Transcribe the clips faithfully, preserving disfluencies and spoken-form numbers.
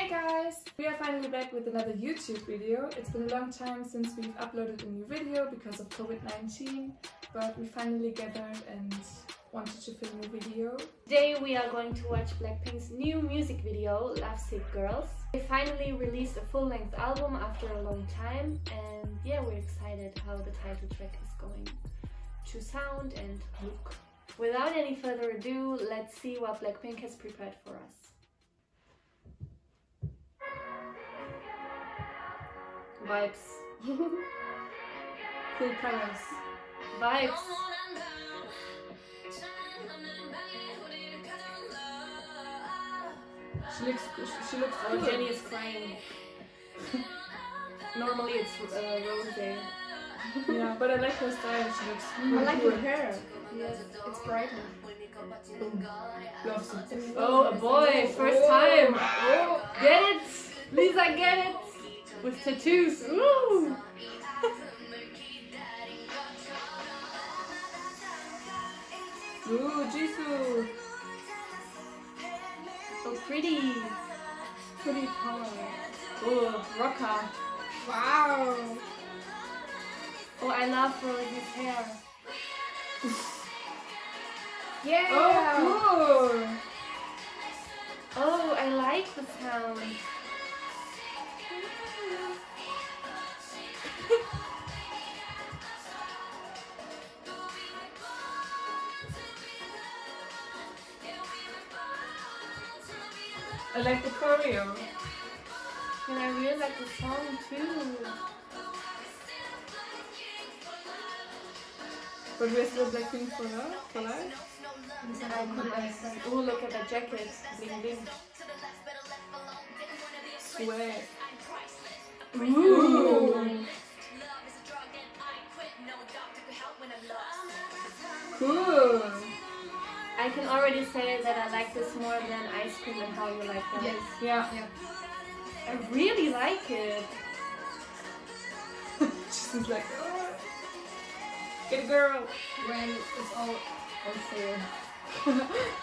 Hey guys! We are finally back with another YouTube video. It's been a long time since we've uploaded a new video because of COVID nineteen, but we finally gathered and wanted to film a video. Today we are going to watch Blackpink's new music video, Lovesick Girls. They finally released a full-length album after a long time, and yeah, we're excited how the title track is going to sound and look. Without any further ado, let's see what Blackpink has prepared for us. Vibes. Cool colors. Vibes. She looks. She looks. Oh, cool. Jennie is crying. Normally it's uh, Rose. Yeah, but I like her style. She looks. I like cool. her hair. Yes. It's brighter. Loves it. Oh, a boy, first Oh. time. Oh, get it? Lisa, get it? With tattoos. Ooh. Ooh, Jisoo. So pretty. Pretty power. Oh, rocker. Wow. Oh, I love Rose's hair. Yeah. Oh, cool. Oh, I like the sound. I like the choreo. And I really like the song too. But we're still Blackpink for love, for life. Oh, look at that jacket. Bling bling. Sweat. Ooh. Cool. I can already say that I like this more than Ice Cream and How You Like That. Yes. Yeah. Yeah. I really like it. She's like, oh, get a girl. When it's all on sale.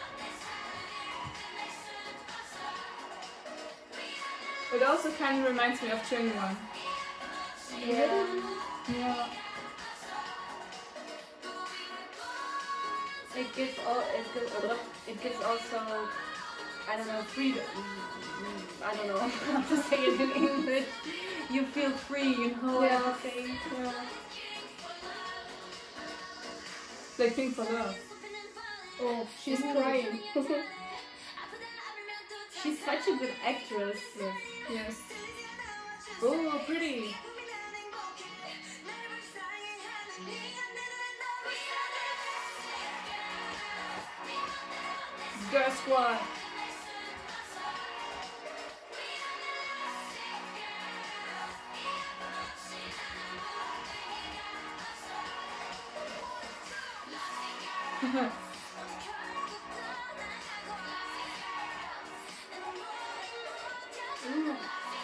It also kind of reminds me of twenty-one. Yeah. Yeah. It gives all. It gives. It gives also. I don't know, freedom. I don't know how to say it in English. You feel free, you know what I'm saying? Yeah. Blackpink for love. Oh, she's crying. She's such a good actress. Yes. Yes. Oh, pretty. Girl Squad. Ooh.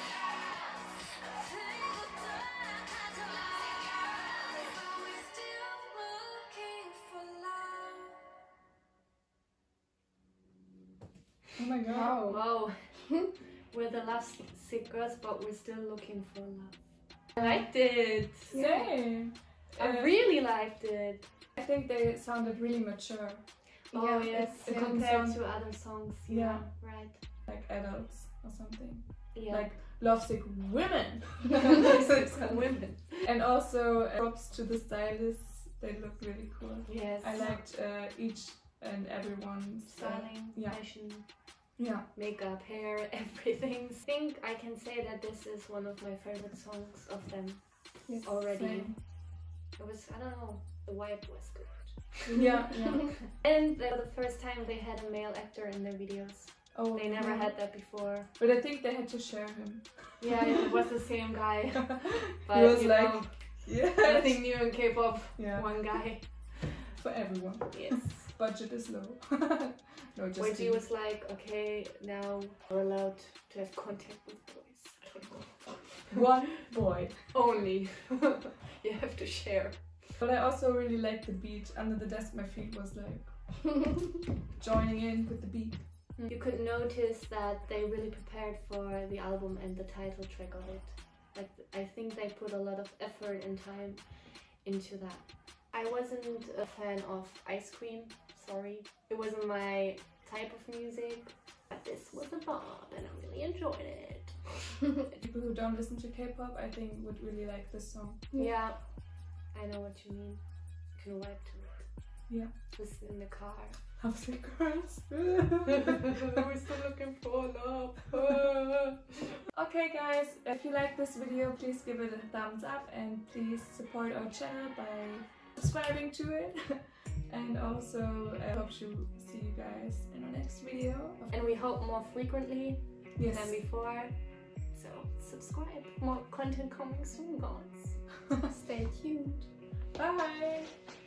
Oh my god. Wow. Wow. We're the last sick girls, but we're still looking for love. I liked it. Same. I Uh, really liked it. I think they sounded really mature, Oh Yeah, yes, it didn't compared sound- to other songs. Yeah. Yeah, right. like adults or something. Yeah. Like lovesick women. Women. And also uh, props to the stylists. They look really cool. Yes. I liked uh, each and everyone's uh, styling, yeah. fashion, Yeah. makeup, hair, everything. I think I can say that this is one of my favorite songs of them Yes, already. same. It was, I don't know, the vibe was good. Yeah, yeah. And they were the first time they had a male actor in their videos. Oh, They never yeah. had that before. But I think they had to share him. Yeah, it was the same guy. But He was you like, know, yeah. nothing new in K-pop. Yeah. One guy. For everyone. Yes. Budget is low. No, just Where he kidding. was like, okay, now we're allowed to have contact with boys. I don't know. One boy. Only. You have to share. But I also really liked the beat. Under the desk my feet was like joining in with the beat. You could notice that they really prepared for the album and the title track of it. Like, I think they put a lot of effort and time into that. I wasn't a fan of Ice Cream, sorry. It wasn't my type of music, but this was a bop and I really enjoyed it. People who don't listen to K-pop, I think, would really like this song. Yeah, I know what you mean. You can vibe to it. Yeah. Listen in the car. Lovesick Girls. We're still looking for love. Okay guys, if you like this video, please give it a thumbs up and please support our channel by subscribing to it. And also, I hope to see you guys in our next video. And we hope more frequently Yes. than before. So subscribe. More content coming soon, guys. Stay tuned. Bye!